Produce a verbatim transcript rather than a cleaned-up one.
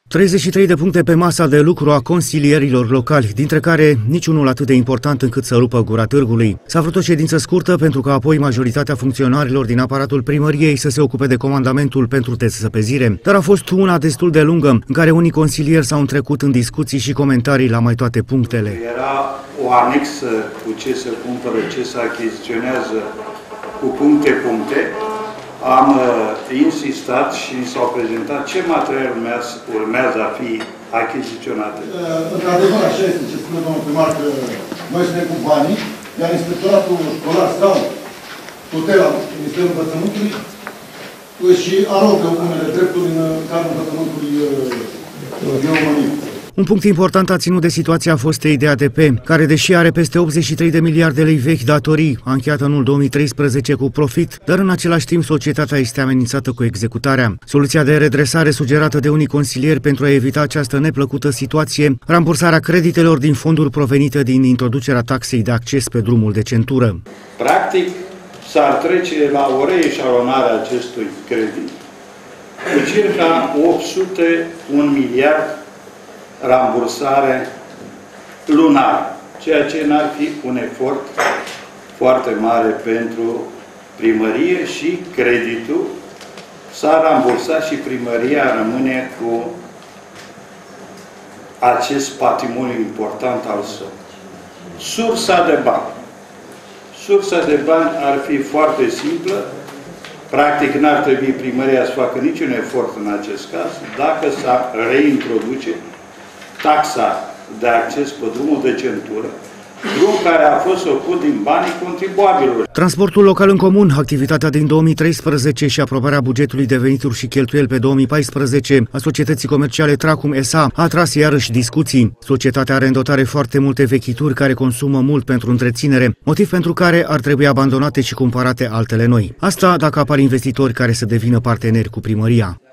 treizeci și trei de puncte pe masa de lucru a consilierilor locali, dintre care niciunul atât de important încât să rupă gura târgului. S-a vrut o ședință scurtă pentru că apoi majoritatea funcționarilor din aparatul primăriei să se ocupe de comandamentul pentru dezsăpezire, dar a fost una destul de lungă, în care unii consilieri s-au întrecut în discuții și comentarii la mai toate punctele. Era o anexă cu ce se cumpără, ce se achiziționează, cu puncte-puncte. Am uh, insistat și s-au prezentat ce material urmează, urmează a fi achiziționate. Uh, Într-adevăr, așa este ce spune domnul primar, că noi suntem cu banii, iar inspectoratul școlar sau tutela Ministerul Învățământului și arogă unele drepturi în cadrul învățământului uh, României. Un punct important a ținut de situația fostei D A T P, care, deși are peste optzeci și trei de miliarde lei vechi datorii, a încheiat anul două mii treisprezece cu profit, dar în același timp societatea este amenințată cu executarea. Soluția de redresare sugerată de unii consilieri pentru a evita această neplăcută situație, rambursarea creditelor din fonduri provenite din introducerea taxei de acces pe drumul de centură. Practic, s-ar trece la o reeșalonare a acestui credit cu circa opt sute un miliard rambursare lunară, ceea ce n-ar fi un efort foarte mare pentru primărie și creditul s-a rambursat și primăria rămâne cu acest patrimoniu important al său. Sursa de bani. Sursa de bani ar fi foarte simplă. Practic, n-ar trebui primăria să facă niciun efort în acest caz dacă s-ar reintroduce taxa de acces pe drumul de centură, drum care a fost făcut din banii contribuabilor. Transportul local în comun, activitatea din două mii treisprezece și aprobarea bugetului de venituri și cheltuieli pe două mii paisprezece a societății comerciale Tracum S A a atras iarăși discuții. Societatea are în dotare foarte multe vechituri care consumă mult pentru întreținere, motiv pentru care ar trebui abandonate și cumpărate altele noi. Asta dacă apar investitori care să devină parteneri cu primăria.